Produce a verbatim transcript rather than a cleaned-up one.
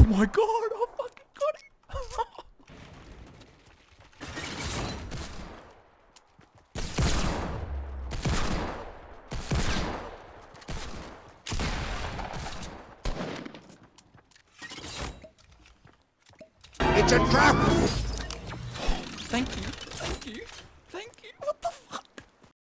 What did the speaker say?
my god, I fucking got it. It's a trap! Thank you, thank you.